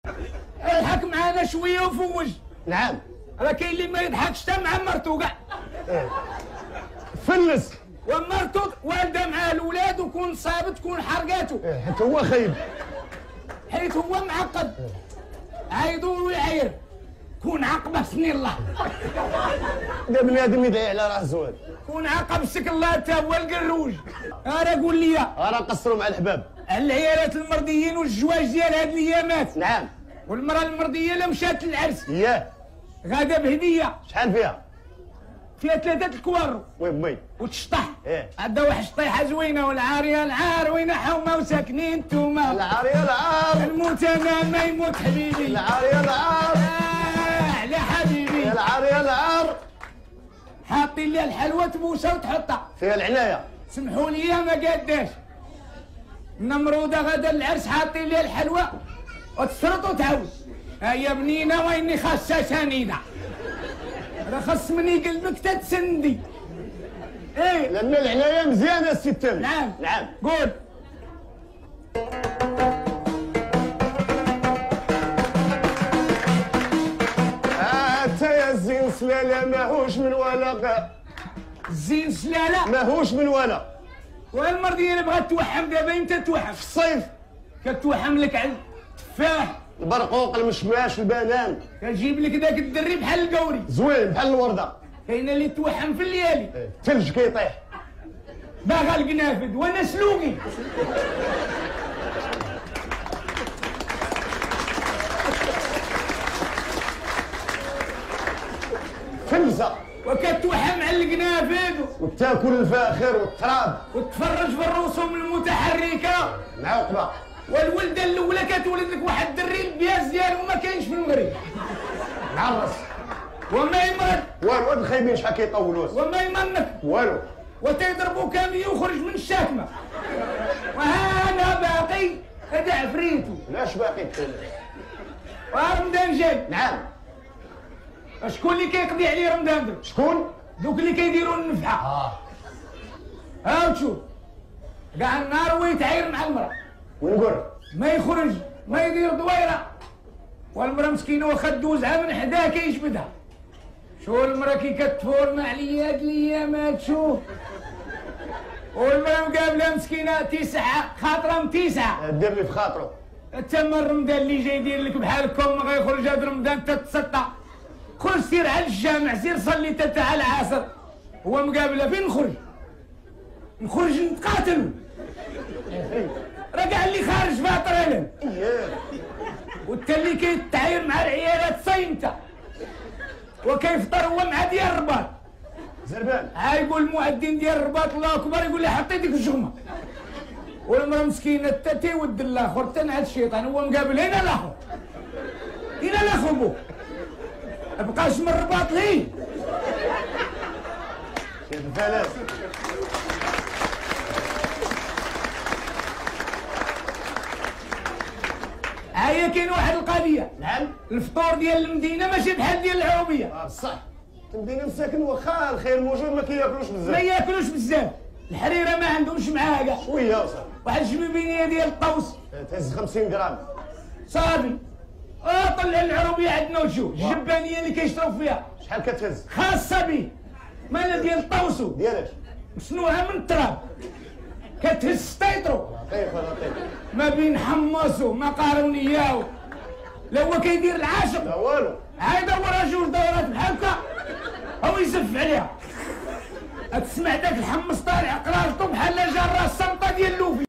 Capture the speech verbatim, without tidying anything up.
اضحك معانا شويه وفوج. نعم. راه كاين اللي ما يضحكش حتى مع مرتو كاع. فلس. ومرتو والده مع الاولاد وكون صابت تكون حرقاتو. ايه حتى هو خايب. حيت هو معقد. عايدو ويعاير. كون عقبه سني الله. دا بنادم يدعي على راسو. كون عقب سك الله حتى هو القروج. راه قول لي راه نقصروا مع الحباب. العيالات المرضيين والزواج ديال هاد الايامات. نعم. والمراه المرضيه لا مشات للعرس. ياه. غادا بهديه. شحال فيها؟ فيها ثلاثة الكوارو. وي بمي. وتشطح. ايه. عندها واحد الشطيحة زوينة والعارية العار وين حومة وساكنين نتوما. العارية العار. نموت انا ما يموت حبيبي. العارية العار. آه على حبيبي. العارية العار. حاطين لي الحلوى تبوسها وتحطها. فيها العناية. سمحوا لي ما قاداش. نمرودة غدا العرس حاطين لي الحلوى وتسرط وتعاود. هيا بنينة ويني خاصة سنيدة. راه خاص مني قلبك تتسندي. ايه لأن العناية مزيانة السي التامر. نعم. نعم. قول. حتى يا الزين سلالة ماهوش من ولا. الزين سلالة ماهوش من ولا. والمرضية اللي بغات توحم دابا امتى توحم؟ في الصيف. كتوحم لك على التفاح. البرقوق المشماش البنان. كتجيب لك داك الدري بحال القوري. زوين بحال الوردة. كاينه اللي توحم في الليالي. الثلج كيطيح. باغا القنافذ وانا سلوقي. فلسة. وكتوحم على القنافذ. وتاكل الفاخر والتراب. وتفرج في الرسوم المتحركه. معوقبة. والولده الاولى كتولد لك واحد الدري البياس ديالو ما كاينش في المغرب. معرس. وما يمرض. والو هاد الخايبين شحال كيطولوه. وما يمنك. والو. وتيضربوا كامل يخرج من الشاكمه. وهانا باقي هذا عفريتو. لاش باقي؟ ورمضان جاي. نعم. شكون اللي كيقضي عليه رمضان درك؟ شكون؟ دوك اللي كيديروا النفحه. اه. ها تشوف كاع النهار ويتعاير مع المراه. ونقول ما يخرج ما يدير دويره. والمراه مسكينه واخا دوزها من حداه كيجبدها. شو المراه كي كتفورنا عليا هاد الايامات شوف. والمراه مقابله مسكينه تسعه خاطره متسعه. دير لي في خاطرو. تما رمضان اللي جاي يدير لك بحالكم ما غيخرج هاد رمضان تتسطى. خرج سير على الجامع سير صلي تاع العصر. هو مقابله فين نخرج؟ نخرج نتقاتلوا. راه كاع اللي خارج فاطر انا. وانت اللي كيتعاير مع العيالات صيمته. وكيفطر هو مع ديال الرباط. زربان. ها يقول المؤذن ديال الرباط الله اكبر يقول لي حطي ديك الجغمه. والمراه مسكينه حتى تيود الاخر تنعس الشيطان هو مقابل هنا الاخر. هنا الاخر بو. مبقاش من الرباط ليه. كيف فلاس. هيا كاين واحد القضيه. نعم. الفطور ديال المدينه ماشي بحال ديال العوبيه. اه صح. المدينة مساكن واخا الخير موجود ما كياكلوش بزاف. ما ياكلوش بزاف. الحريره ما عندهمش معاها كاع. شويه وصافي. واحد الجميبينيه ديال الطوس. تهز خمسين غرام. صافي. اه طلع العروبيه عندنا وشوف الجبانيه اللي كيشرب فيها. شحال كتهز؟ خاصه به. مالا ديال الطوسو. ديالاش؟ مسنوها من التراب. كتهز سطيطرو. لطيف لطيف. ما بين حمصو مقارونياو. لا هو كيدير العاشق. لا والو. هاي دور جوج دورات بحال هكا هو يزف عليها. تسمع داك الحمص طالع قرارته بحال جاره السمطه ديال اللوفي.